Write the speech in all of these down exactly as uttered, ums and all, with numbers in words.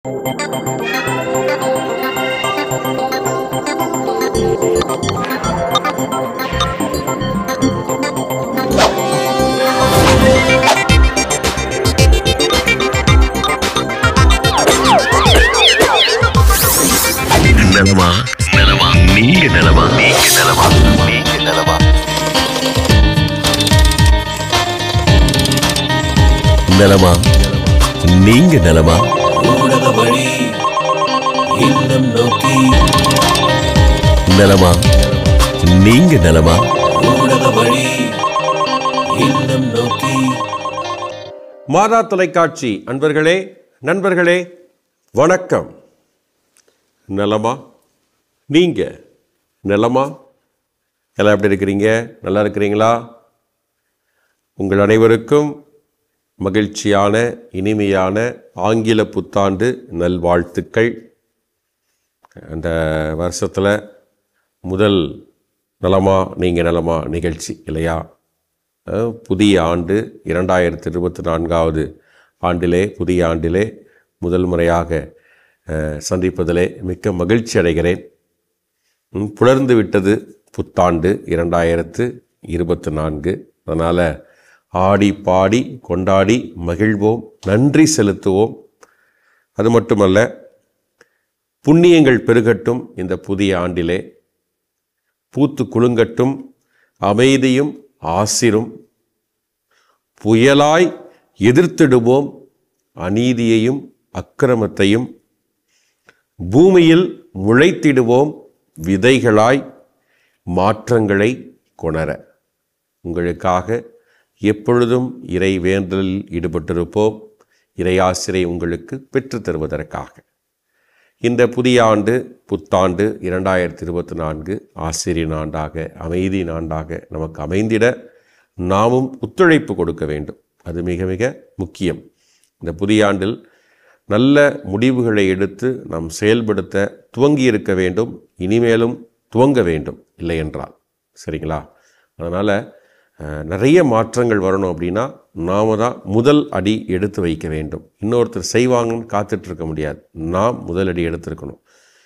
நலமா நலமா நீங்க நலமா நீங்க நலமா நீங்க நலமா நலமா நீங்க நலமா ஊடக வழி இல்லம் நோக்கி நலமா நீங்க நலமா ஊடக வழி இல்லம் நோக்கி. மாதா தொலைக்காட்சி அன்பர்களே, நண்பர்களே, வணக்கம். நலமா நீங்க நலமா? எல்லாம் எப்படி இருக்கிறீங்க? நல்லா இருக்கிறீங்களா? உங்கள் அனைவருக்கும் மகிழ்ச்சியான இனிமையான ஆங்கில புத்தாண்டு நல்வாழ்த்துக்கள். அந்த வருஷத்தில் முதல் நலமா நீங்கள் நலமா நிகழ்ச்சி இல்லையா? புதிய ஆண்டு இரண்டாயிரத்தி இருபத்தி நான்காவது ஆண்டிலே புதிய ஆண்டிலே முதல் முறையாக சந்திப்பதிலே மிக்க மகிழ்ச்சி அடைகிறேன். புலர்ந்து விட்டது புத்தாண்டு இரண்டாயிரத்து இருபத்தி நான்கு. அதனால் ஆடி பாடி கொண்டாடி மகிழ்வோம், நன்றி செலுத்துவோம். அது மட்டுமல்ல, புண்ணியங்கள் பெருகட்டும். இந்த புதிய ஆண்டிலே பூத்து குலுங்கட்டும் அமைதியும் ஆசிரும். புயலாய் எதிர்த்திடுவோம் அநீதியையும் அக்கிரமத்தையும். பூமியில் முளைத்திடுவோம் விதைகளாய் மாற்றங்களை கொணர. உங்களுக்காக எப்பொழுதும் இறை வேண்டலில் ஈடுபட்டிருப்போம், இறையாசிரை உங்களுக்கு பெற்று தருவதற்காக. இந்த புதிய ஆண்டு புத்தாண்டு இரண்டாயிரத்தி இருபத்தி நான்கு ஆசிரியர் ஆண்டாக, அமைதி ஆண்டாக நமக்கு அமைந்திட நாமும் ஒத்துழைப்பு கொடுக்க வேண்டும். அது மிக மிக முக்கியம். இந்த புதிய ஆண்டில் நல்ல முடிவுகளை எடுத்து நாம் செயல்படுத்த துவங்கி இருக்க வேண்டும், இனிமேலும் துவங்க வேண்டும். இல்லை என்றால் சரிங்களா? அதனால் நிறைய மாற்றங்கள் வரணும் அப்படின்னா நாம் தான் முதல் அடி எடுத்து வைக்க வேண்டும். இன்னொருத்தர் செய்வாங்கன்னு காத்துட்ருக்க முடியாது. நாம் முதல் அடி எடுத்துருக்கணும்.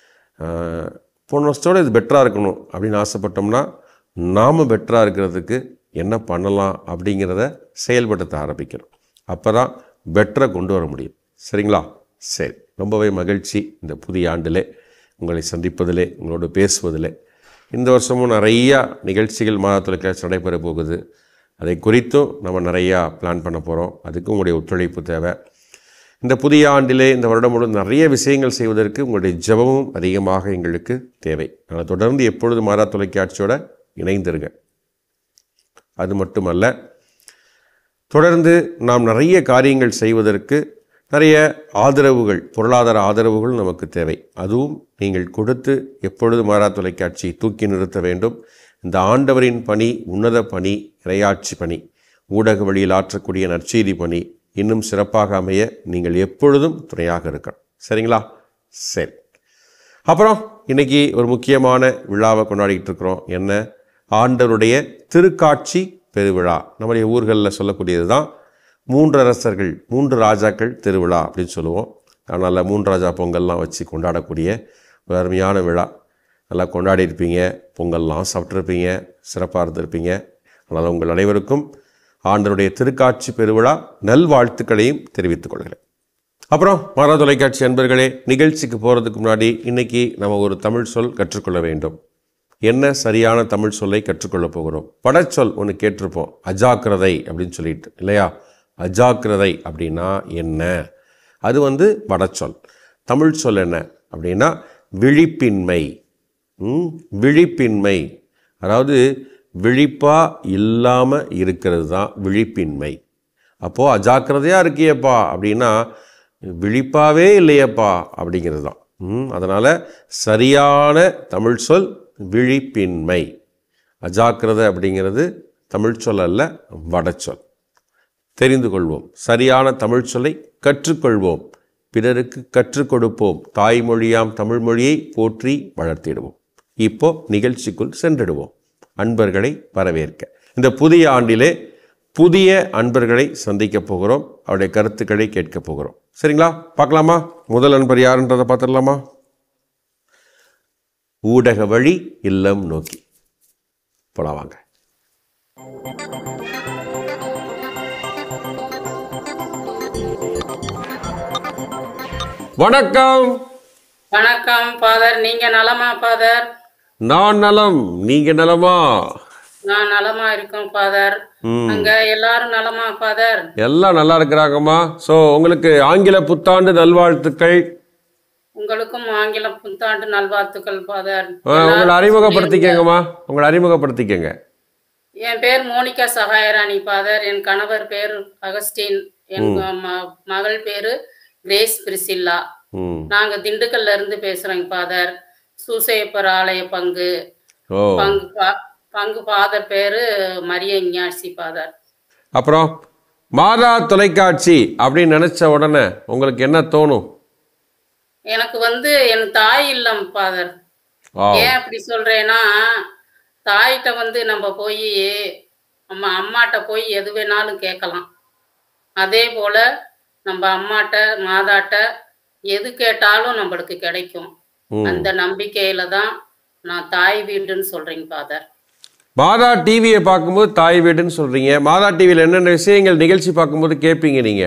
போன வருஷத்தோடு இது பெட்டராக இருக்கணும் அப்படின்னு ஆசைப்பட்டோம்னா நாம் பெட்டராக இருக்கிறதுக்கு என்ன பண்ணலாம் அப்படிங்கிறத செயல்படுத்த ஆரம்பிக்கணும். அப்போ தான் பெட்டரை கொண்டு வர முடியும். சரிங்களா? சரி, ரொம்பவே மகிழ்ச்சி இந்த புதிய ஆண்டிலே உங்களை சந்திப்பதிலே, உங்களோடு பேசுவதிலே. இந்த வருஷமும் நிறையா நிகழ்ச்சிகள் மாதா தொலைக்காட்சி நடைபெற போகுது. அதை குறித்தும் நம்ம நிறையா பிளான் பண்ண போகிறோம். அதுக்கும் உங்களுடைய ஒத்துழைப்பு தேவை. இந்த புதிய ஆண்டிலே இந்த வருடம் முழுவதும் நிறைய விஷயங்கள் செய்வதற்கு உங்களுடைய ஜெபமும் அதிகமாக எங்களுக்கு தேவை. அதனால் தொடர்ந்து எப்பொழுது மாதா தொலைக்காட்சியோட இணைந்திருங்க. அது மட்டுமல்ல, தொடர்ந்து நாம் நிறைய காரியங்கள் செய்வதற்கு நிறைய ஆதரவுகள், பொருளாதார ஆதரவுகள் நமக்கு தேவை. அதுவும் நீங்கள் கொடுத்து எப்பொழுது மாதா தொலைக்காட்சி தூக்கி நிறுத்த வேண்டும். இந்த ஆண்டவரின் பணி, உன்னத பணி, இறையாட்சி பணி, ஊடக வழியில் ஆற்றக்கூடிய நற்செய்தி பணி இன்னும் சிறப்பாக அமைய நீங்கள் எப்பொழுதும் துணையாக இருக்கணும். சரிங்களா? சரி. அப்புறம் இன்றைக்கி ஒரு முக்கியமான விழாவை கொண்டாடிக்கிட்டு இருக்கிறோம். என்ன? ஆண்டவருடைய திருக்காட்சி பெருவிழா. நம்முடைய ஊர்களில் சொல்லக்கூடியது தான் மூன்று அரசர்கள், மூன்று ராஜாக்கள் திருவிழா அப்படின்னு சொல்லுவோம். அதனால் மூன்று ராஜா பொங்கல்லாம் வச்சு கொண்டாடக்கூடிய ஒரு அருமையான விழா. நல்லா கொண்டாடி இருப்பீங்க, பொங்கல்லாம் சாப்பிட்ருப்பீங்க, சிறப்பாக இருந்திருப்பீங்க. அதனால் உங்கள் அனைவருக்கும் ஆண்டவருடைய திருக்காட்சி பெருவிழா நல்வாழ்த்துக்களையும் தெரிவித்துக் கொள்கிறேன். அப்புறம் மாதா தொலைக்காட்சி அன்பர்களே, நிகழ்ச்சிக்கு போகிறதுக்கு முன்னாடி இன்றைக்கி நம்ம ஒரு தமிழ் சொல் கற்றுக்கொள்ள வேண்டும். என்ன சரியான தமிழ் சொல்லை கற்றுக்கொள்ள போகிறோம்? படச்சொல் ஒன்று கேட்டிருப்போம், அஜாக்கிரதை அப்படின்னு சொல்லிட்டு, இல்லையா? அஜாக்கிரதை அப்படின்னா என்ன? அது வந்து வடச்சொல். தமிழ் சொல் என்ன அப்படின்னா விழிப்பின்மை. விழிப்பின்மை, அதாவது விழிப்பாக இல்லாமல் இருக்கிறது தான் விழிப்பின்மை. அப்போது அஜாக்கிரதையாக இருக்கியப்பா அப்படின்னா விழிப்பாகவே இல்லையப்பா அப்படிங்கிறது தான். அதனால் சரியான தமிழ் சொல் விழிப்பின்மை. அஜாக்கிரதை அப்படிங்கிறது தமிழ் சொல் அல்ல, வடச்சொல். தெரிந்து கொள்வோம். சரியான தமிழ் சொல்லை கற்றுக்கொள்வோம். பிறருக்கு கற்றுக் கொடுப்போம். தாய்மொழியாம் தமிழ் மொழியை போற்றி வளர்த்திடுவோம். இப்போ நிகழ்ச்சிக்குள் சென்றிடுவோம். அன்பர்களை வரவேற்க இந்த புதிய ஆண்டிலே புதிய அன்பர்களை சந்திக்க போகிறோம். அவருடைய கருத்துக்களை கேட்க போகிறோம். சரிங்களா? பார்க்கலாமா? முதல் அன்பர் யாருன்றதை பார்த்துடலாமா? ஊடக வழி இல்லம் நோக்கி போலாம் வாங்க. வணக்கம். வணக்கம் ஃபாதர். நீங்க நலமா ஃபாதர்? நான் நலம். நீங்க நலமா? நான் நலமா இருக்கேன் ஃபாதர். அங்க எல்லாரும் நலமா ஃபாதர்? எல்லாம் நல்லா இருக்கிறாங்கம்மா. சோ உங்களுக்கு ஆங்கில புத்தாண்டு நல்வாழ்த்துக்கள். உங்களுக்கும் ஆங்கில புத்தாண்டு நல்வாழ்த்துக்கள் ஃபாதர். உங்களை அறிமுகப்படுத்திக்கங்கம்மா. உங்களை அறிமுகப்படுத்திக்கங்க. என் பேர் மோனிகா சகாயராணி ஃபாதர். என் கணவர் பேர் அகஸ்டின். என் மகள் பேரு கிரேஸ் பிரிசில்லா. நாங்க திண்டுக்கல்ல இருந்து பேசுறோங்க ஃபாதர். சூசையப்பர் ஆலய பங்கு பங்கு பங்கு ஃபாதர் பேரு மரிய ஞாசி ஃபாதர். அப்புறம் மாதா தொலைக்காட்சி அப்படின்னு நினைச்ச உடனே உங்களுக்கு என்ன தோணும்? எனக்கு வந்து என் தாய் இல்லம் ஃபாதர். ஏன் அப்படி சொல்றேன்னா, தாயிட்ட வந்து நம்ம போய் அம்மா அம்மாட்ட போய் எது வேணாலும் கேட்கலாம். அதே போல நம்ம அம்மாட்ட மாதாட்ட எது கேட்டாலும் நம்மளுக்கு கிடைக்கும். அந்த நம்பிக்கையில தான் நான் தாய் வீடுன்னு சொல்றேங்க ஃபாதர். மாதா டிவியை பார்க்கும்போது தாய் வீடுன்னு சொல்றீங்க. மாதா டிவியில் என்னென்ன விஷயங்கள் நிகழ்ச்சி பார்க்கும்போது கேட்பீங்க நீங்க?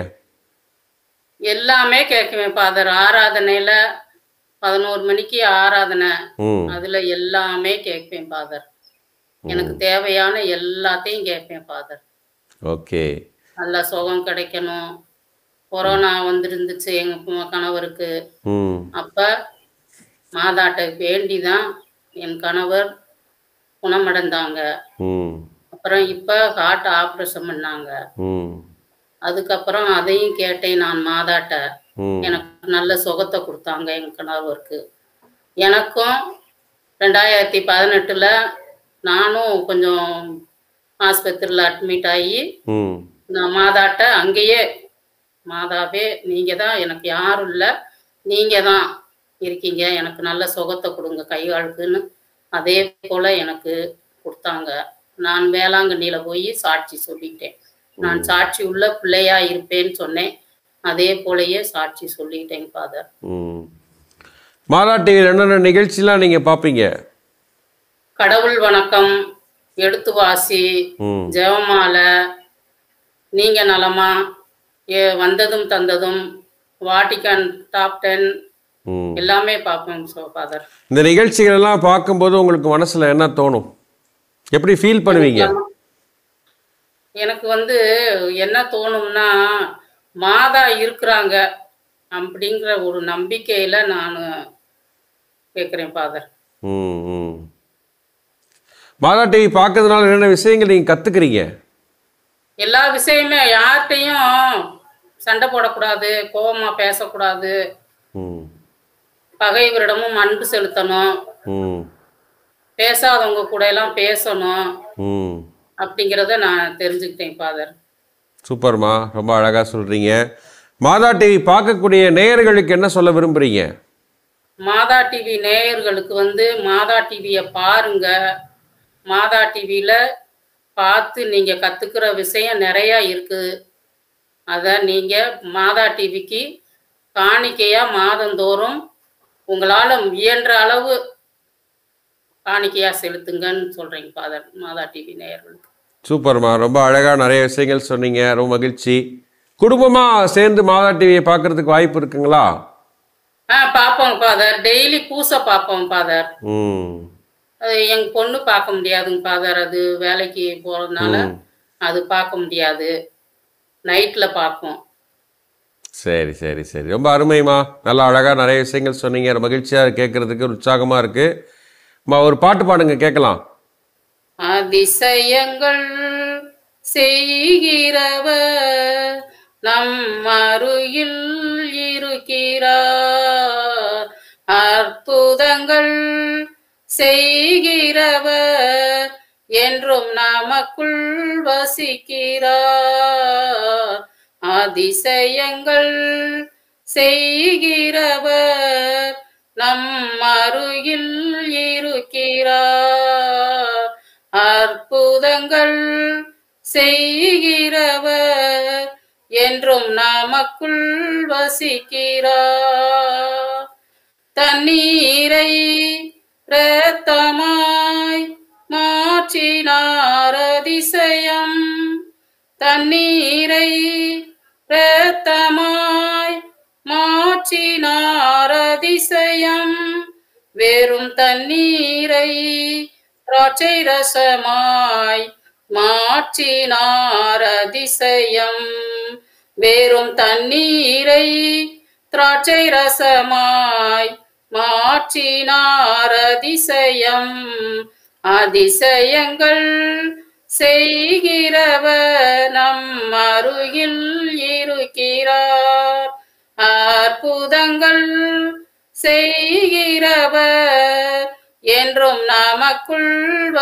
எல்லாமே கேட்குவேன் ஃபாதர். ஆராதனையில பதினோரு மணிக்கு ஆராதனை, அதுல எல்லாமே கேட்பேன் ஃபாதர். எனக்கு தேவையான எல்லாத்தையும் கேட்பேன் ஃபாதர். ஓகே. நல்ல சுகம் கிடைக்கணும். கொரோனா வந்துருந்துச்சு எங்க கணவருக்கு. அப்ப மாதாட்ட வேண்டிதான் என் கணவர் குணமடைந்தாங்க. அப்புறம் இப்ப ஹார்ட் ஆப்ரேஷன் பண்ணாங்க. அதுக்கப்புறம் அதையும் கேட்டேன் நான் மாதாட்ட. எனக்கு நல்ல சுகத்தை கொடுத்தாங்க என் கணவருக்கு. எனக்கும் ரெண்டாயிரத்தி பதினெட்டுல நானும் கொஞ்சம் ஆஸ்பத்திரியில் அட்மிட் ஆகி நான் மாதாட்ட அங்கேயே, மாதாவே நீங்க தான், எனக்கு யாரும் இல்லை, நீங்க தான் இருக்கீங்க, எனக்கு நல்ல சுகத்தை கொடுங்க கை காலுக்குன்னு அதே போல எனக்கு கொடுத்தாங்க. நான் வேளாங்கண்ணியில போய் சாட்சி சொல்லிட்டேன். நான் சாட்சி உள்ள பிள்ளையா இருப்பேன்னு சொன்னேன். அதே போலயே சாட்சி சொல்லிட்டேன் ஃபாதர். மாதா டிவியில் என்னென்ன நிகழ்ச்சிலாம் நீங்க பாப்பீங்க? கடவுள் வணக்கம், எடுத்து வாசி, ஜெபமாலை, நீங்க நலமா, ஏ வந்ததும் தந்ததும், வாட்டிகன் டாப் டென் எல்லாமே பார்ப்போம் ஃபாதர். இந்த நிகழ்ச்சிகள் எல்லாம் பார்க்கும்போது உங்களுக்கு மனசுல என்ன தோணும்? எப்படி ஃபீல் பண்ணுவீங்க? எனக்கு வந்து என்ன தோணும்னா, மாதா இருக்கிறாங்க அப்படிங்கிற ஒரு நம்பிக்கையில நான் கேட்குறேன் ஃபாதர். மாதா டிவி பார்க்கறதுனால என்னென்ன விஷயங்கள் நீங்க கத்துக்கிறீங்க? எல்லா விஷயமே, யார்கிட்டையும் சண்டை போடக்கூடாது, கோபமா பேசக்கூடாது, பகைவரிடமும் அன்பு செலுத்தணும், பேசாதவங்க கூட எல்லாம் பேசணும் அப்படிங்கிறத நான் தெரிஞ்சுக்கிட்டேன் ஃபாதர். சூப்பர்மா, ரொம்ப அழகா சொல்றீங்க. மாதா டிவி பார்க்கக்கூடிய நேயர்களுக்கு என்ன சொல்ல விரும்புறீங்க? மாதா டிவி நேயர்களுக்கு வந்து மாதா டிவியை பாருங்க. மாதா டிவியில பார்த்து நீங்க கத்துக்கிற விஷயம் நிறைய இருக்கு. அத நீங்க மாதா டிவிக்கு காணிக்கையா மாதந்தோறும் உங்களால இயன்ற அளவு காணிக்கையா செலுத்துங்கன்னு சொல்றீங்க ஃபாதர் மாதா டிவி நேயர்களுக்கு. சூப்பர்மா, ரொம்ப அழகா நிறைய விஷயங்கள் சொன்னீங்க. ரொம்ப மகிழ்ச்சி. குடும்பமா சேர்ந்து மாதா டிவியை பார்க்கறதுக்கு வாய்ப்பு இருக்குங்களா? ஆ பார்ப்போம் ஃபாதர். டெய்லி பூசை பார்ப்போம் ஃபாதர். அது எங்க பொண்ணு பார்க்க முடியாதுங்க ஃபாதர், அது வேலைக்கு போறதுனால அது பார்க்க முடியாது. நைட்ல பார்ப்போம். சரி சரி சரி, ரொம்ப அருமைமா, நல்லா அழகா நிறைய விஷயங்கள் சொன்னீங்க. மகிழ்ச்சியா கேட்கறதுக்கு உற்சாகமா இருக்கு. ஒரு பாட்டு பாடுங்க கேட்கலாம். அதிசயங்கள் செய்கிறவர் நம் அருகில் இருக்கிறார், அற்புதங்கள் செய்கிறவர் என்றும் நமக்குள் வசிக்கிறார். அதிசயங்கள் செய்கிறவர் நம் அருகில் இருக்கிறார், அற்புதங்கள் செய்கிறவர் என்றும் நமக்குள் வசிக்கிறார். தண்ணீரை இரத்தமாய் மாற்றினார் அதிசயம். தண்ணீரை இரத்தமாய் மாற்றினார் அதிசயம். வெறும் தண்ணீரை திராட்சை ரசமாய் மாற்றினார் அதிசயம். வெறும் தண்ணீரை திராட்சை ரசமாய் மாற்றினார் அதிசயம். அதிசயங்கள் செய்கிறவர் நம் அருகில் இருக்கிறார். அற்புதங்கள் செய்கிறவர் என்றும் நமக்குள்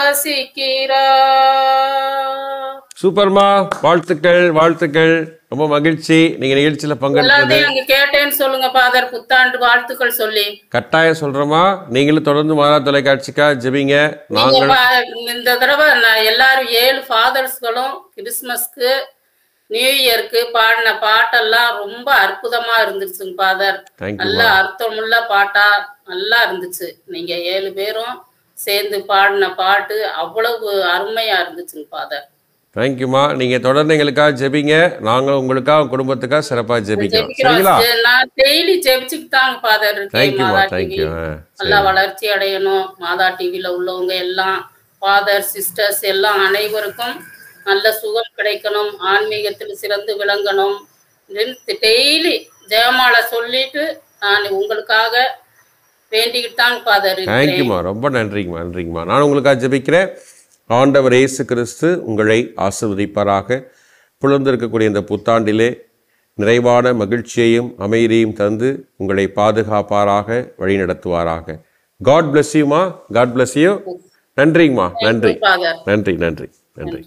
வசிக்கிறார். சூப்பர்மா, வாழ்த்துக்கள் வாழ்த்துக்கள். ரொம்ப மகிழ்ச்சி நீங்க நிகழ்ச்சியில பங்கெடுத்தது. கேட்டேன்னு சொல்லுங்க ஃபாதர், புத்தாண்டு வாழ்த்துக்கள் சொல்லி. கட்டாயம் சொல்றோமா. நீங்களும் தொடர்ந்து மாதா தொலைக்காட்சிக்கா ஜெபிங்க. நாங்கள் இந்த தடவை எல்லாரும் ஏழு ஃபாதர்ஸ்களும் கிறிஸ்துமஸ்க்கு நியூ இயருக்கு பாடின பாட்டெல்லாம் ரொம்ப அற்புதமா இருந்துச்சுங்க ஃபாதர். நல்ல அர்த்தமுள்ள பாட்டா நல்லா இருந்துச்சு. நீங்க ஏழு பேரும் சேர்ந்து பாடின பாட்டு அவ்வளவு அருமையா இருந்துச்சுங்க ஃபாதர். தேங்க்யூமா. நீங்க தொடர்ந்து எங்களுக்காக ஜெபிங்க. நாங்களும் உங்களுக்காக குடும்பத்துக்காக சிறப்பா ஜெபிக்கிறோம். சரிங்களா? நான் டெய்லி ஜெபிச்சுட்டு தாங்க ஃபாதர் இருக்கேன். மாதா டிவி நல்லா வளர்ச்சி அடையணும். மாதா டிவில உள்ளவங்க எல்லாம் ஃபாதர் சிஸ்டர்ஸ் எல்லாம் அனைவருக்கும் நல்ல சுகம் கிடைக்கணும், ஆன்மீகத்தில் சிறந்து விளங்கணும். டெய்லி ஜெயமாலை சொல்லிட்டு நான் உங்களுக்காக வேண்டிக்கிட்டு தாங்க ஃபாதர். தேங்க்யூமா, ரொம்ப நன்றிங்கம்மா நன்றிங்கம்மா. நான் உங்களுக்காக ஜெபிக்கிறேன். ஆண்டவர் இயேசு கிறிஸ்து உங்களை ஆசீர்வதிப்பாராக. புலர்ந்திருக்கக்கூடிய இந்த புத்தாண்டிலே நிறைவான மகிழ்ச்சியையும் அமைதியையும் தந்து உங்களை பாதுகாப்பாராக, வழி நடத்துவாராக. காட் பிளஸ் யூமா. God bless you. நன்றிங்கம்மா. நன்றி நன்றி நன்றி நன்றி.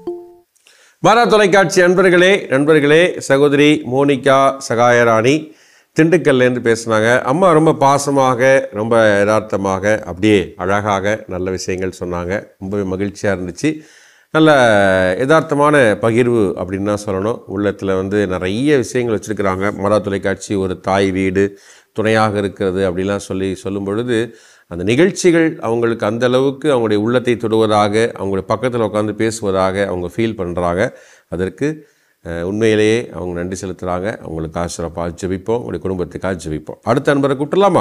மாதா தொலைக்காட்சி அன்பர்களே நண்பர்களே, சகோதரி மோனிகா சகாயராணி திண்டுக்கல்லேருந்து பேசுனாங்க. அம்மா ரொம்ப பாசமாக, ரொம்ப யதார்த்தமாக, அப்படியே அழகாக நல்ல விஷயங்கள் சொன்னாங்க. ரொம்பவே மகிழ்ச்சியாக இருந்துச்சு. நல்ல யதார்த்தமான பகிர்வு அப்படின்னு தான் சொல்லணும். உள்ளத்தில் வந்து நிறைய விஷயங்கள் வச்சுருக்கிறாங்க. மாதா தொலைக்காட்சி ஒரு தாய் வீடு, துணையாக இருக்கிறது அப்படிலாம் சொல்லி சொல்லும் பொழுது அந்த நிகழ்ச்சிகள் அவங்களுக்கு அந்த அளவுக்கு அவங்களுடைய உள்ளத்தை தொடுவதாக, அவங்களுடைய பக்கத்தில் உட்காந்து பேசுவதாக அவங்க ஃபீல் பண்ணுறாங்க. அதற்கு உண்மையிலேயே அவங்க நன்றி செலுத்துகிறாங்க. அவங்களுக்காக சிறப்பாக ஜெபிப்போம், உங்களுடைய குடும்பத்துக்காக ஜெபிப்போம். அடுத்த நண்பரை கூப்பிடலாமா?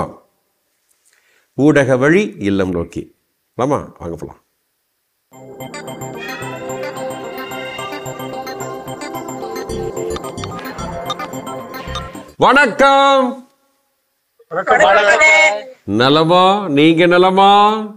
ஊடக வழி இல்லம் நோக்கி ஆமா வாங்க போகலாம். வணக்கம். நலமா? நீங்க நலமா?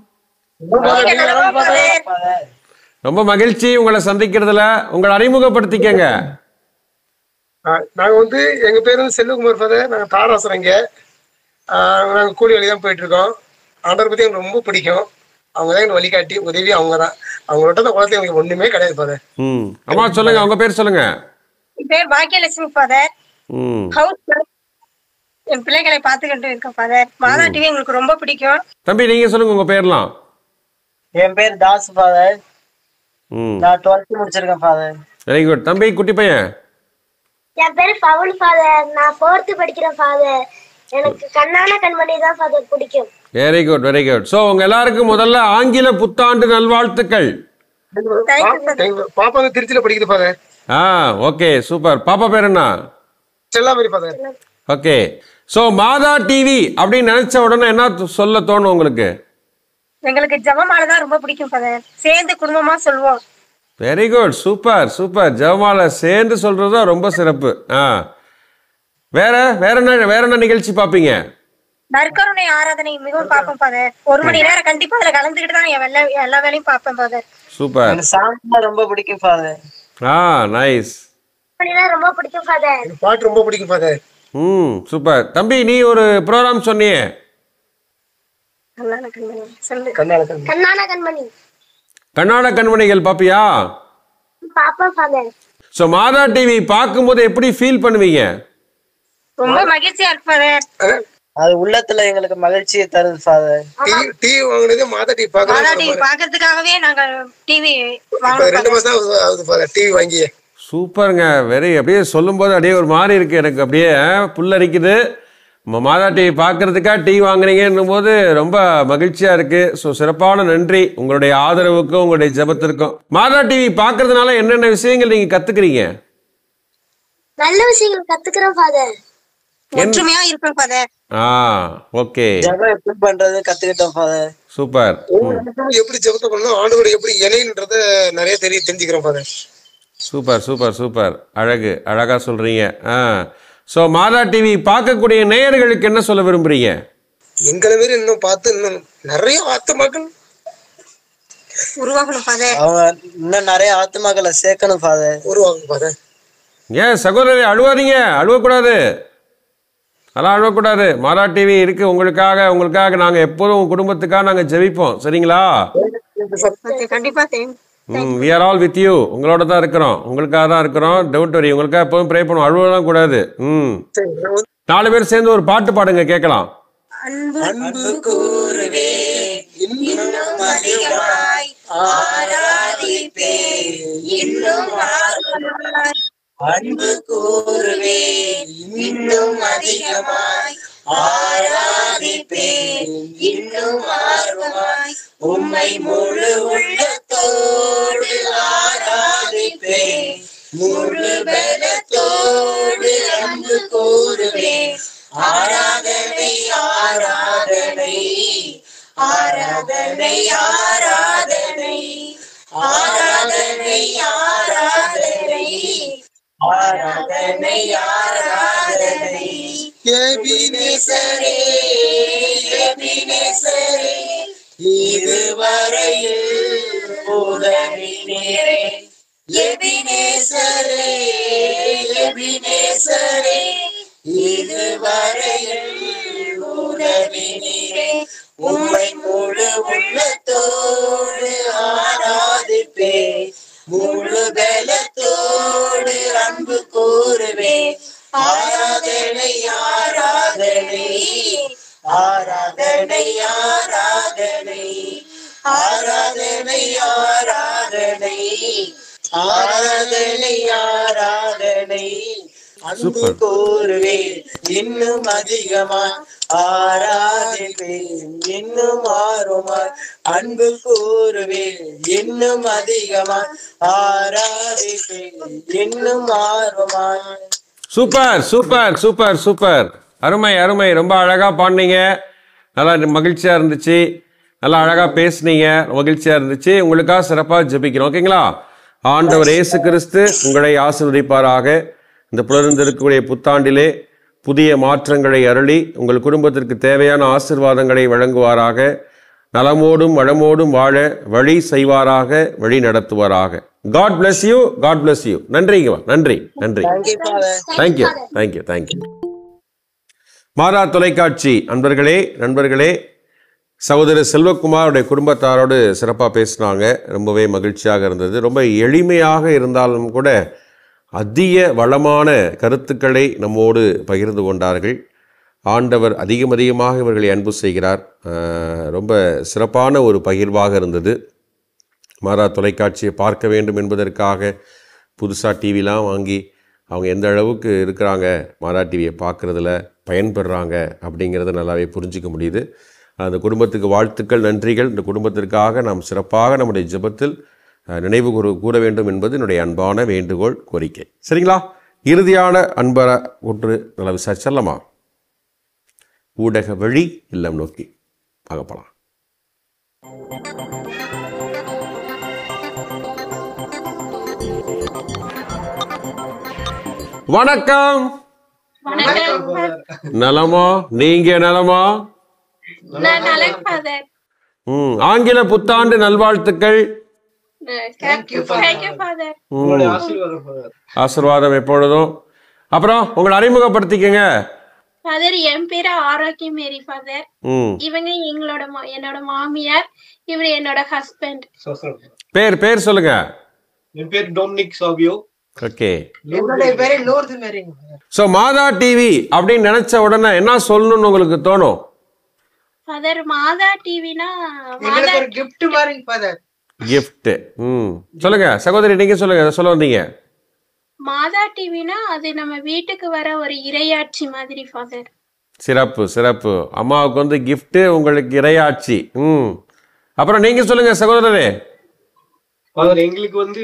ரொம்ப மகிழ்ச்சி உங்களை சந்திக்கிறதுல. உங்களை அறிமுகப்படுத்திக்கங்க. நாங்க வந்து எங்க பேரு வந்து செல்வகுமார் ஃபாதர். நாங்க தாராசுரம். இங்க நாங்க கூலி வழி தான் போயிட்டு இருக்கோம். ஆண்டவர் பத்தி எங்களுக்கு ரொம்ப பிடிக்கும். அவங்க தான் எங்க வழிகாட்டி, உதவி அவங்க தான். அவங்கள்ட்ட தான் குளத்துல எங்களுக்கு ஒண்ணுமே கிடையாது ஃபாதர். ம் அம்மா சொல்லுங்க, உங்க பேர் சொல்லுங்க. என் பேர் பாக்கியலட்சுமி ஃபாதர். ம் ஹவுஸ் என் பிள்ளைகளை பாத்துக்கிட்டு இருக்கேன் ஃபாதர். மாதா டிவி எங்களுக்கு ரொம்ப பிடிக்கும். தம்பி நீங்க சொல்லுங்க உங்க பேர்லாம். என் பேர் தாஸ் ஃபாதர். ம் நான் டுவெல்த் முடிச்சிருக்கேன் ஃபாதர். Very good. தம்பி குட்டி பையன். என் பேர் பவுல் ஃபாதர். நான் ஃபோர்த் படிக்கிறேன் ஃபாதர். எனக்கு கண்ணான கண்மணி தான் ஃபாதர் பிடிக்கும். Very good very good. So உங்க எல்லாருக்கும் முதல்ல ஆங்கில புத்தாண்டு நல்வாழ்த்துக்கள். பாப்பா வந்து திருச்சியில படிக்குது ஃபாதர். ஆ ஓகே சூப்பர். பாப்பா பேர் என்ன? Sellamari father. Okay. So Matha TV அப்படின்னு நினைச்ச உடனே என்ன சொல்ல தோணும் உங்களுக்கு? எங்களுக்கு ஜெபமாலை தான் ரொம்ப பிடிக்கும் ஃபாதர். சேர்ந்து குடும்பமா சொல்வோம். Very good. Super super. ஜெபமாலை சேர்ந்து சொல்றது ரொம்ப சிறப்பு. ஆ வேற வேற என்ன வேற என்ன நிகழ்ச்சி பாப்பீங்க? நற்கருணை ஆராதனை மிகவும் பாப்போம் ஃபாதர். ஒரு மணி நேரம் கண்டிப்பா அதுல கலந்துக்கிட்டு தான் எல்லா எல்லா வேலையும் பாப்பேன் ஃபாதர். சூப்பர். எனக்கு சாங் ரொம்ப பிடிக்கும் ஃபாதர். ஆ நைஸ். ரொம்ப பிடிக்கும் ஃபாதர். பாட்டு ரொம்ப பிடிக்கும் ஃபாதர். ம் சூப்பர். தம்பி நீ ஒரு ப்ரோகிராம் சொன்னியே. கண்ணான கண்மணி. சொல்லு. கண்ணான கண்மணி. கண்ணான கண்மணி. கண்ணான கண்மணிகள் பாப்பியா? பாப்பா ஃபாதர். சோ மாதா டிவி பாக்கும்போது எப்படி ஃபீல் பண்ணுவீங்க? ரொம்ப மகிழ்ச்சியா இருக்கு ஃபாதர். அது உள்ளத்துல எங்களுக்கு மகிழ்ச்சியை தருது ஃபாதர். டிவி வாங்குனதே மாதா டிவி பாக்குறதுக்காகவே நாங்க டிவி ரெண்டு மாசம் ஆகுது ஃபாதர் டிவி வாங்கி. சூப்பருங்க. வெரி அப்படியே சொல்லும் போது அப்படியே ஒரு மாதிரி இருக்கு எனக்கு, அப்படியே புல்லரிக்குது. மாதா டிவி பார்க்கறதுக்கா டிவி வாங்குறீங்கன்னும் போது ரொம்ப மகிழ்ச்சியா இருக்கு. ஸோ சிறப்பான நன்றி உங்களுடைய ஆதரவுக்கும் உங்களுடைய ஜெபத்திற்கும். மாதா டிவி பார்க்கறதுனால என்னென்ன விஷயங்கள் நீங்க கத்துக்கிறீங்க? நல்ல விஷயங்கள் கத்துக்கிறோம் ஃபாதர். ஒற்றுமையா இருப்போம் ஃபாதர். ஆ ஓகே. ஜெபம் எப்படி பண்றது கத்துக்கிட்டோம் ஃபாதர். சூப்பர். எப்படி ஜெபத்தை பண்ணணும், ஆண்டவர் எப்படி இணைன்றத நிறைய தெரிய தெரிஞ்சுக்கிறோம் ஃபாதர். Super super super. அழகு, அழகா சொல்றீங்க. ஆ ஸோ மாதா டிவி பார்க்கக்கூடிய நேயர்களுக்கு என்ன சொல்ல விரும்புறீங்க? எங்களை பேர் இன்னும் பார்த்து இன்னும் நிறைய ஆத்மாக்கள் உருவாகணும் ஃபாதர். அவங்க இன்னும் நிறைய ஆத்மாக்களை சேர்க்கணும் ஃபாதர். உருவாகணும் ஃபாதர். ஏன் சகோதரி அழுவாதீங்க, அழுவக்கூடாது, அதெல்லாம் அழுவக்கூடாது. மாதா டிவி இருக்கு உங்களுக்காக. உங்களுக்காக நாங்க எப்போதும் உங்க குடும்பத்துக்காக நாங்க ஜெபிப்போம். சரிங்களா? கண்டிப்பா. ம் we are all with you. உங்களோட தான் இருக்கிறோம், உங்களுக்காக தான் இருக்கிறோம். Don't worry. உங்களுக்காக எப்போதும் ப்ரே பண்ணுவோம், அழுவலாம் கூடாது. ம் நாலு பேர் சேர்ந்து ஒரு பாட்டு பாடுங்க கேட்கலாம். அன்பு கூறுவே இன்னும் அதிகமாய் ஆராதிப்பே இன்னும் ஆர்வமாய். அன்பு கூறுவே இன்னும் அதிகமாய் ஆராதிப்பே இன்னும் ஆர்வமாய். உம்மை முழு உள்ளத்தோடு ஆராதிப்பே முழு பலத்தோடு அன்பு கூறுவே. ஆராதனை ஆராதனை ஆராதனை ஆராதனை ஆராதனை ஆராதனை ஆராதனை ஆராதனை. எபினேசரே எபினேசரே இதுவரையில் உதவினீரே. எபினேசரே எபினேசரே இதுவரையில் உதவினீரே. உம்மை முழு உள்ளத்தோடு ஆராதிப்பே முழு பலத்தோடு அன்பு கூறுவே. ஆராதனை ஆராதனை ஆராதனை ஆராதனை ஆராதனை ஆராதனை ஆராதனை ஆராதனை. அன்பு கூறுவே இன்னும் அதிகமாய் ஆராதிப்பேன் இன்னும் ஆர்வமாய். அன்பு கூறுவே இன்னும் அதிகமாய் ஆராதிப்பேன் இன்னும் ஆர்வமாய். Super super super super. அருமை அருமை. ரொம்ப அழகா பாடினீங்க, நல்லா மகிழ்ச்சியா இருந்துச்சு, நல்லா அழகா பேசுனீங்க, மகிழ்ச்சியா இருந்துச்சு. உங்களுக்காக சிறப்பாக ஜெபிக்கிறோம். ஓகேங்களா? ஆண்டவர் இயேசு கிறிஸ்து உங்களை ஆசீர்வதிப்பாராக. இந்த புலர்ந்திருக்கக்கூடிய புத்தாண்டிலே புதிய மாற்றங்களை அருளி உங்கள் குடும்பத்திற்கு தேவையான ஆசீர்வாதங்களை வழங்குவாராக. நலமோடும் வளமோடும் வாழ வழி செய்வாராக, வழி நடத்துவாராக. God bless you, God bless you. நன்றிங்க, நன்றி நன்றி. Thank you thank you thank you. மாதா தொலைக்காட்சி அன்பர்களே நண்பர்களே, சகோதரர் செல்வகுமாரோடைய குடும்பத்தாரோடு சிறப்பாக பேசினாங்க. ரொம்பவே மகிழ்ச்சியாக இருந்தது. ரொம்ப எளிமையாக இருந்தாலும் கூட அதிக வளமான கருத்துக்களை நம்மோடு பகிர்ந்து கொண்டார்கள். ஆண்டவர் அதிகம் அதிகமாக இவர்களை அன்பு செய்கிறார். ரொம்ப சிறப்பான ஒரு பகிர்வாக இருந்தது. மாதா தொலைக்காட்சியை பார்க்க வேண்டும் என்பதற்காக புதுசாக டிவிலாம் வாங்கி அவங்க எந்த அளவுக்கு இருக்கிறாங்க, மாதா டிவியை பார்க்குறதுல பயன்பெறுறாங்க அப்படிங்கிறத நல்லாவே புரிஞ்சிக்க முடியுது. அந்த குடும்பத்துக்கு வாழ்த்துக்கள், நன்றிகள். இந்த குடும்பத்திற்காக நாம் சிறப்பாக நம்முடைய ஜெபத்தில் நினைவு கூற கூற வேண்டும் என்பது என்னுடைய அன்பான வேண்டுகோள், கோரிக்கை. சரிங்களா? இறுதியான அன்பர ஒன்று நல்லா விசாரிச்சல்லமா? ஊடக வழி இல்லம் நோக்கி பார்க்கப்பலாம். வணக்கம். நலமா? நீங்க நலமா? ம் ஆங்கில புத்தாண்டு நல்வாழ்த்துக்கள். ஆசீர்வாதம் எப்பொழுதும். அப்புறம் உங்களை அறிமுகப்படுத்திக்கங்க. ஃபாதர், என் பேரு ஆரோக்கியம் மேரி ஃபாதர். இவங்க எங்களோட என்னோட மாமியார், இவர் என்னோட ஹஸ்பண்ட். பேர் பேர் சொல்லுங்க. என் பேர் டொமினிக் சாவியோ. ஓகே. என்னுடைய பேரு லூர்து மேரிங்க. சோ மாதா டிவி அப்படின்னு நினைச்ச உடனே என்ன சொல்லணும்னு உங்களுக்கு தோணும்? ஃபாதர் மாதா டிவினா எங்களுக்கு ஒரு gift மாதிரிங்க ஃபாதர். கிஃப்ட். ம் சொல்லுங்க சகோதரி, நீங்க சொல்லுங்க, சொல்ல வந்தீங்க. மாதா டிவினா அது நம்ம வீட்டுக்கு வர ஒரு இறையாட்சி மாதிரி ஃபாதர். சிறப்பு சிறப்பு. அம்மாவுக்கு வந்து கிஃப்ட், உங்களுக்கு இறையாட்சி. ம் அப்புறம் நீங்க சொல்லுங்க சகோதரரே. ஃபாதர் எங்களுக்கு வந்து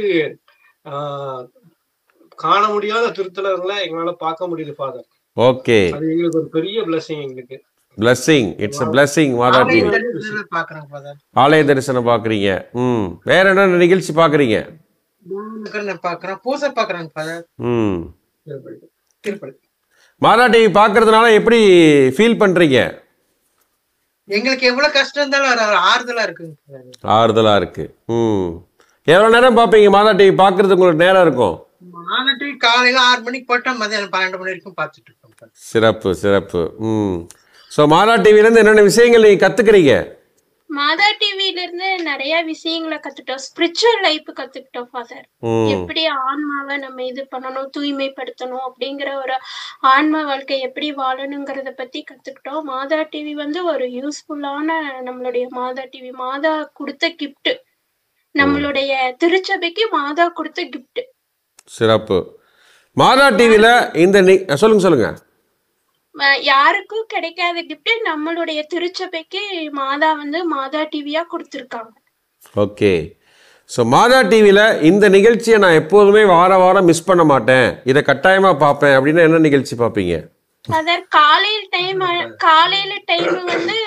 காண முடியாத திருத்தலங்களை எங்களால பார்க்க முடியுது ஃபாதர். ஓகே. அது எங்களுக்கு ஒரு பெரிய blessing. எங்களுக்கு blessing, it's a blessing. Matha TV பாக்குறேன் ஃபாதர். ஆலய தரிசனம் பாக்குறீங்க. ம் வேற என்ன நிகழ்ச்சி பாக்குறீங்க? நான் பாக்குறேன், பூசை பாக்குறேன் ஃபாதர். ம் திருப்பதி. மாதா டிவி பாக்குறதுனால எப்படி ஃபீல் பண்றீங்க? எங்களுக்கு எவ்வளவு கஷ்டம் இருந்தாலும் ஒரு ஆறுதலா இருக்குங்க. ஆறுதலா இருக்கு. ம் எவ்வளவு நேரம் பாப்பீங்க மாதா டிவி? பாக்குறதுக்கு உங்களுக்கு நேரம் இருக்கும்? மாதா டிவி காலையில ஆறு மணிக்கு போட்டா மதியானம் பன்னெண்டு மணி வரைக்கும் பார்த்துட்டு இருக்கோம். சிறப்பு சிறப்பு. ம் ஸோ மாதா டிவில இருந்து என்னென்ன விஷயங்கள் நீங்க கத்துக்கிறீங்க? மாதா டிவில இருந்து நிறைய விஷயங்களை கத்துட்டோம். ஸ்பிரிச்சுவல் லைஃப் கத்துக்கிட்டோம் ஃபாதர். எப்படி ஆன்மாவை நம்ம இது பண்ணணும், தூய்மைப்படுத்தணும், அப்படிங்கிற ஒரு ஆன்மா வாழ்க்கை எப்படி வாழணுங்கிறத பத்தி கத்துக்கிட்டோம். மாதா டிவி வந்து ஒரு யூஸ்ஃபுல்லான நம்மளுடைய மாதா டிவி மாதா கொடுத்த கிஃப்ட், நம்மளுடைய திருச்சபைக்கு மாதா கொடுத்த கிஃப்ட். சிறப்பு. மாதா டிவில இந்த சொல்லுங்க சொல்லுங்க. யாருக்கும் கிடைக்காத கிஃப்ட் நம்மளுடைய திருச்சபைக்கு மாதா வந்து மாதா டிவியா கொடுத்துருக்காங்க. ஓகே. ஸோ மாதா டிவியில் இந்த நிகழ்ச்சியை நான் எப்போதுமே வார வாரம் மிஸ் பண்ண மாட்டேன், இதை கட்டாயமா பார்ப்பேன் அப்படின்னா என்ன நிகழ்ச்சி பார்ப்பீங்க? அதர் காலையில் டைம் காலையில டைம் வந்து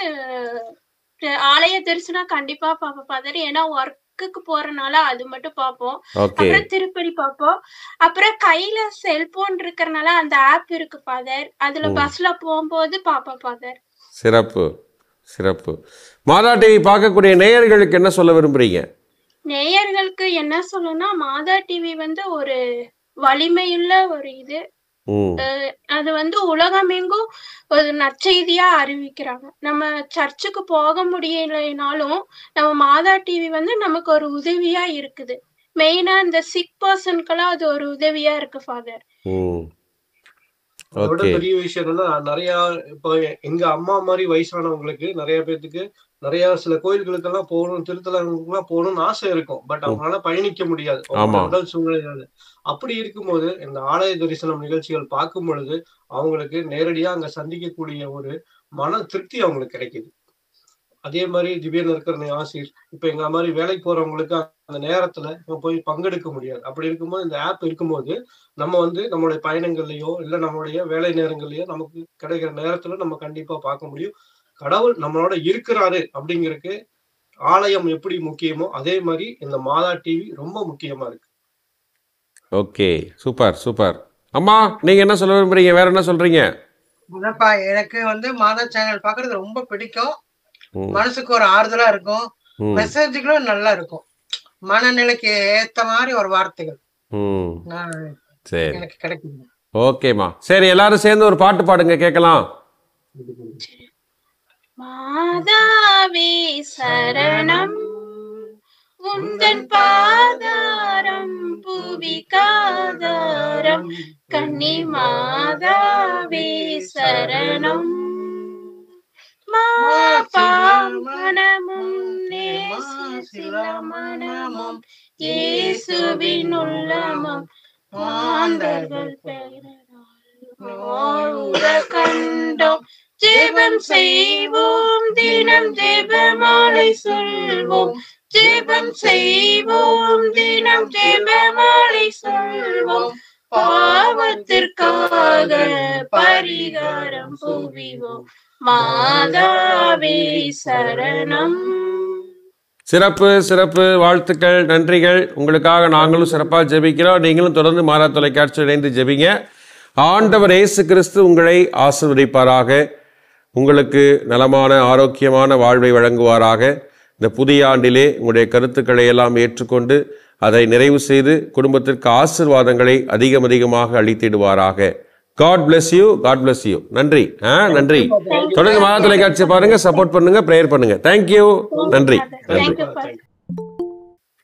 ஆலய தரிசனம் கண்டிப்பா பாப்போம் ஃபாதர். ஏன்னா ஒர்க்குக்கு போறனால அது மட்டும் பார்ப்போம். அப்புறம் திருப்பதி பார்ப்போம். அப்புறம் கையில செல்போன் இருக்கறனால அந்த ஆப் இருக்கு ஃபாதர், அதுல பஸ்ல போகும்போது பாப்போம் ஃபாதர். சிறப்பு சிறப்பு. மாதா டிவி பார்க்கக்கூடிய நேயர்களுக்கு என்ன சொல்ல விரும்புறீங்க? நேயர்களுக்கு என்ன சொல்லணும்னா, மாதா டிவி வந்து ஒரு வலிமையுள்ள ஒரு இது. அது வந்து உலகமெங்கும் ஒரு நற்செய்தியா அறிவிக்கிறாங்க. நம்ம சர்ச்சுக்கு போக முடியலைனாலும் நம்ம மாதா டிவி வந்து நமக்கு ஒரு உதவியா இருக்குது. மெயினா இந்த சிக் பர்சனுக்கெல்லாம் அது ஒரு உதவியா இருக்கு ஃபாதர். அதோட பெரிய விஷயம் என்னன்னா, நிறைய இப்போ எங்க அம்மா மாதிரி வயசானவங்களுக்கு நிறைய பேருக்கு நிறைய சில கோயில்களுக்கெல்லாம் போகணும், திருத்தலங்களுக்கு எல்லாம் போகணும்னு ஆசை இருக்கும். பட் அவங்களால பயணிக்க முடியாது உடல் சூழ்நிலை. அப்படி இருக்கும்போது இந்த ஆலய தரிசனம் நிகழ்ச்சிகள் பார்க்கும் பொழுது அவங்களுக்கு நேரடியா அங்க சந்திக்கக்கூடிய ஒரு மன திருப்தி அவங்களுக்கு கிடைக்குது. அதே மாதிரி திவ்யன் இருக்கிற ஆசிர் இப்ப எங்க மாதிரி வேலைக்கு போறவங்களுக்கு அந்த நேரத்துல போய் பங்கெடுக்க முடியாது. அப்படி இருக்கும்போது இந்த ஆப் இருக்கும்போது நம்ம வந்து நம்மளுடைய பயணங்கள்லயோ இல்ல நம்மளுடைய வேலை நேரங்கள்லயோ நமக்கு கிடைக்கிற நேரத்துல நம்ம கண்டிப்பா பார்க்க முடியும். கடவுள் நம்மளோட இருக்கிறாரு அப்படிங்கிறதுக்கு ஆலயம் எப்படி முக்கியமோ அதே மாதிரி இந்த மாதா டிவி ரொம்ப முக்கியமா இருக்கு. Okay, super super. அம்மா நீங்க என்ன சொல்ல விரும்புறீங்க? வேற என்ன சொல்றீங்க? எனக்கு வந்து மாதா சேனல் பாக்குறது ரொம்ப பிடிக்கும். மனசுக்கு ஒரு ஆறுதலா இருக்கும், மெசேஜ்களும் நல்லா இருக்கும், மனநிலைக்கு ஏத்த மாதிரி ஒரு வார்த்தைகள் எனக்கு கிடைக்கும். ஓகேமா, சரி எல்லாரும் சேர்ந்து ஒரு பாட்டு பாடுங்க கேட்கலாம். மாதாவே சரணம், உந்தன் பாதாரம் புவிகாதாரம், கன்னி மாதாவே சரணம். மாபாமனமும் நேசிலமனமும் இயேசுவின் உள்ளமும் மாந்தர்கள் பெயரால் கண்டோம். ஜெபம் செய்வோம், தினம் ஜெபமாலை சொல்வோம். ஜெபம் செய்வோம், தினம் ஜெபமாலை சொல்வோம். பாவத்திற்காக பரிகாரம் புவிவோம். மாதாவே சரணம். சிறப்பு சிறப்பு, வாழ்த்துக்கள், நன்றிகள். உங்களுக்காக நாங்களும் சிறப்பாக ஜெபிக்கிறோம். நீங்களும் தொடர்ந்து மாதா தொலைக்காட்சி இணைந்து ஜெபிங்க. ஆண்டவர் இயேசு கிறிஸ்து உங்களை ஆசீர்வதிப்பாராக, உங்களுக்கு நலமான ஆரோக்கியமான வாழ்வை வழங்குவாராக. இந்த புதிய ஆண்டிலே உங்களுடைய கருத்துக்களை எல்லாம் ஏற்றுக்கொண்டு அதை நிறைவு செய்து குடும்பத்திற்கு ஆசீர்வாதங்களை அதிகம் அதிகமாக அளித்திடுவாராக. God bless you, God bless you. நன்றி, நன்றி. தொடர்ந்து மாதா தொலைக்காட்சி பாருங்க, சப்போர்ட் பண்ணுங்க, பிரேயர் பண்ணுங்க. தேங்க்யூ, நன்றி.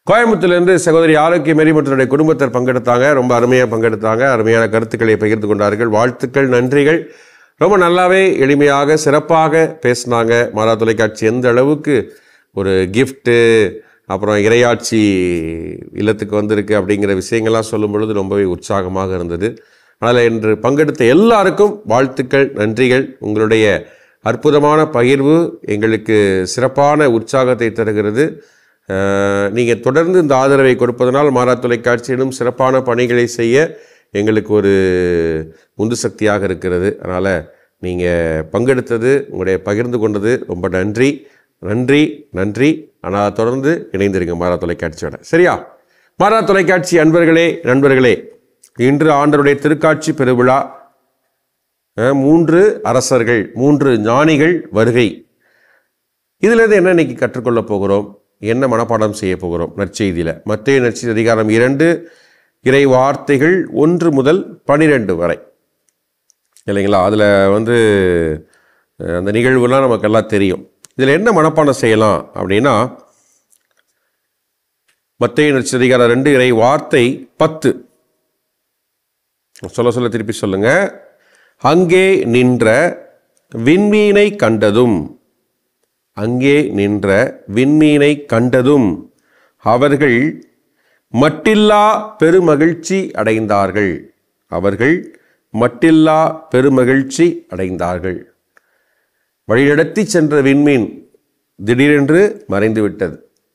கோயம்புத்தூர்லேருந்து சகோதரி ஆரோக்கிய மேரி மற்றும் குடும்பத்தார் பங்கெடுத்தாங்க. ரொம்ப அருமையாக பங்கெடுத்தாங்க. அருமையான கருத்துக்களை பகிர்ந்து கொண்டார்கள். வாழ்த்துக்கள், நன்றிகள். ரொம்ப நல்லாவே எளிமையாக சிறப்பாக பேசினாங்க. மாதா தொலைக்காட்சி எந்த அளவுக்கு ஒரு கிஃப்ட்டு, அப்புறம் இறையாட்சி இல்லத்துக்கு வந்திருக்கு அப்படிங்கிற விஷயங்கள்லாம் சொல்லும் பொழுது ரொம்பவே உற்சாகமாக இருந்தது. அதனால் இன்று பங்கெடுத்த எல்லாருக்கும் வாழ்த்துக்கள், நன்றிகள். உங்களுடைய அற்புதமான பகிர்வு எங்களுக்கு சிறப்பான உற்சாகத்தை தருகிறது. நீங்கள் தொடர்ந்து இந்த ஆதரவை கொடுப்பதனால் மாதா தொலைக்காட்சியிலும் சிறப்பான பணிகளை செய்ய எங்களுக்கு ஒரு உந்து சக்தியாக இருக்கிறது. அதனால் நீங்கள் பங்கெடுத்தது, உங்களுடைய பகிர்ந்து கொண்டது ரொம்ப நன்றி நன்றி நன்றி. ஆனால் தொடர்ந்து இணைந்திருங்க மாதா தொலைக்காட்சியோட. சரியா? மாதா தொலைக்காட்சி அன்பர்களே, நண்பர்களே, இன்று ஆண்டவருடைய திருக்காட்சி பெருவிழா. மூன்று அரசர்கள், மூன்று ஞானிகள் வருகை. இதிலிருந்து என்ன இன்னைக்கு கற்றுக்கொள்ள போகிறோம், என்ன மனப்பாடம் செய்ய போகிறோம் நற்செய்தியில்? மத்தேயு நற்செய்தி அதிகாரம் இரண்டு, இறை வார்த்தைகள் ஒன்று முதல் பனிரெண்டு வரை இல்லைங்களா? அதில் வந்து அந்த நிகழ்வுலாம் நமக்கெல்லாம் தெரியும். இதில் என்ன மனப்பாடம் செய்யலாம் அப்படின்னா, மத்தேயு நற்செய்தி அதிகாரம் ரெண்டு, இறை வார்த்தை பத்து. சொல்ல சொல்ல திருப்பி சொல்லுங்க. அங்கே நின்ற விண்மீனை கண்டதும் அங்கே நின்ற விண்மீனை கண்டதும் அவர்கள் மட்டில்லா பெருமகிழ்ச்சி அடைந்தார்கள். அவர்கள் மட்டில்லா பெருமகிழ்ச்சி அடைந்தார்கள். வழிநடத்தி சென்ற விண்மீன் திடீரென்று மறைந்து விட்டது.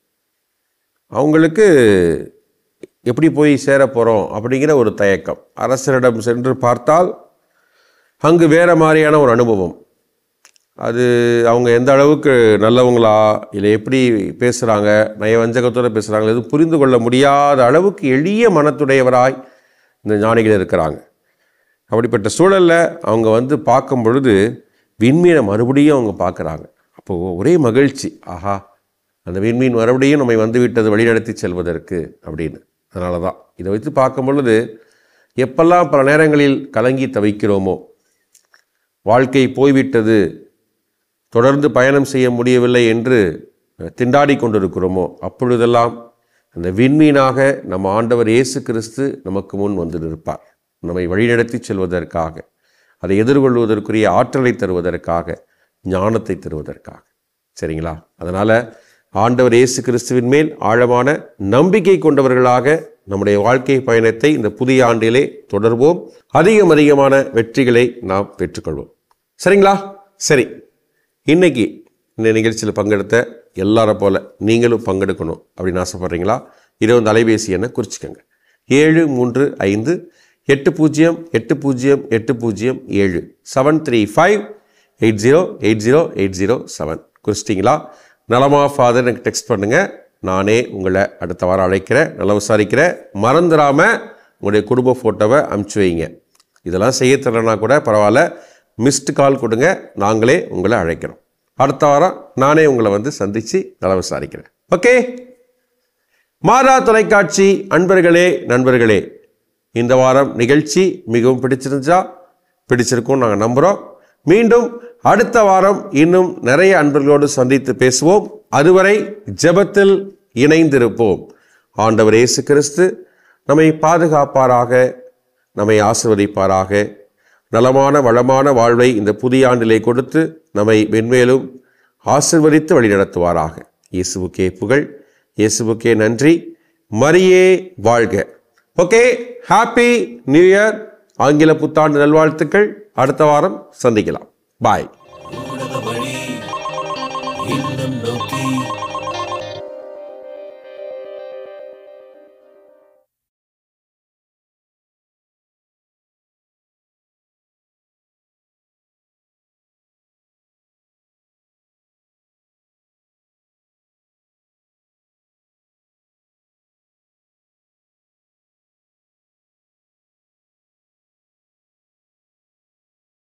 அவங்களுக்கு எப்படி போய் சேர போகிறோம் அப்படிங்கிற ஒரு தயக்கம். அரசரிடம் சென்று பார்த்தால் அங்கு வேறு மாதிரியான ஒரு அனுபவம். அது அவங்க எந்த அளவுக்கு நல்லவங்களா, இல்லை எப்படி பேசுகிறாங்க, நயவஞ்சகத்தோடு பேசுகிறாங்க, எதுவும் புரிந்து கொள்ள முடியாத அளவுக்கு எளிய மனத்துடையவராய் இந்த ஞானிகள் இருக்கிறாங்க. அப்படிப்பட்ட சூழலில் அவங்க வந்து பார்க்கும் பொழுது விண்மீனை மறுபடியும் அவங்க பார்க்குறாங்க. அப்போது ஒரே மகிழ்ச்சி, ஆஹா அந்த விண்மீன் மறுபடியும் நம்மை வந்து விட்டது வழிநடத்தி செல்வதற்கு அப்படின்னு. அதனால தான் இதை வைத்து பார்க்கும் பொழுது எப்பெல்லாம் பல நேரங்களில் கலங்கி தவிக்கிறோமோ, வாழ்க்கை போய்விட்டது, தொடர்ந்து பயணம் செய்ய முடியவில்லை என்று திண்டாடி கொண்டிருக்கிறோமோ, அப்பொழுதெல்லாம் அந்த விண்மீனாக நம்ம ஆண்டவர் இயேசு கிறிஸ்து நமக்கு முன் வந்து நிற்பார். நம்மை வழிநடத்தி செல்வதற்காக, அதை எதிர்கொள்வதற்குரிய ஆற்றலை தருவதற்காக, ஞானத்தை தருவதற்காக. சரிங்களா? அதனால் ஆண்டவர் இயேசு கிறிஸ்துவின் மேல் ஆழமான நம்பிக்கை கொண்டவர்களாக நம்முடைய வாழ்க்கை பயணத்தை இந்த புதிய ஆண்டிலே தொடர்வோம். அதிகம் அதிகமான வெற்றிகளை நாம் பெற்றுக்கொள்வோம். சரிங்களா? சரி, இன்னைக்கு இந்த நிகழ்ச்சியில் பங்கெடுத்த எல்லாரை போல நீங்களும் பங்கெடுக்கணும் அப்படின்னு ஆசைப்படுறீங்களா? இதோ இந்த அலைபேசி எண்ணை குறிச்சிக்கோங்க. ஏழு மூன்று ஐந்து எட்டு பூஜ்ஜியம் எட்டு பூஜ்ஜியம் எட்டு பூஜ்ஜியம் ஏழு seven three five eight zero eight zero eight zero seven குறிச்சிட்டிங்களா? நலமா ஃபாதர் எனக்கு டெக்ஸ்ட் பண்ணுங்கள். நானே உங்களை அடுத்த வாரம் அழைக்கிறேன், நல்லா விசாரிக்கிறேன். மறந்துடாமல் உங்களுடைய குடும்ப ஃபோட்டோவை அனுப்பிச்சி வைங்க. இதெல்லாம் செய்ய தரலனா கூட பரவாயில்ல, மிஸ்டு கால் கொடுங்க, நாங்களே உங்களை அழைக்கிறோம். அடுத்த வாரம் நானே உங்களை வந்து சந்தித்து நல்லா விசாரிக்கிறேன். ஓகே? மாதா தொலைக்காட்சி அன்பர்களே, நண்பர்களே, இந்த வாரம் நிகழ்ச்சி மிகவும் பிடிச்சிருந்துச்சா? பிடிச்சிருக்கும் நாங்கள் நம்புகிறோம். மீண்டும் அடுத்த வாரம் இன்னும் நிறைய அன்பர்களோடு சந்தித்து பேசுவோம். அதுவரை ஜெபத்தில் இணைந்திருப்போம். ஆண்டவர் இயேசு கிறிஸ்து நம்மை பாதுகாப்பாராக, நம்மை ஆசீர்வதிப்பாராக. நலமான வளமான வாழ்வை இந்த புதிய ஆண்டிலே கொடுத்து நம்மை மென்மேலும் ஆசீர்வதித்து வழிநடத்துவாராக. இயேசுவுக்கே புகழ், இயேசுவுக்கே நன்றி. மரியே வாழ்க. ஓகே, ஹாப்பி நியூ இயர், ஆங்கில புத்தாண்டு நல்வாழ்த்துக்கள். அடுத்த வாரம் சந்திக்கலாம். பாய்.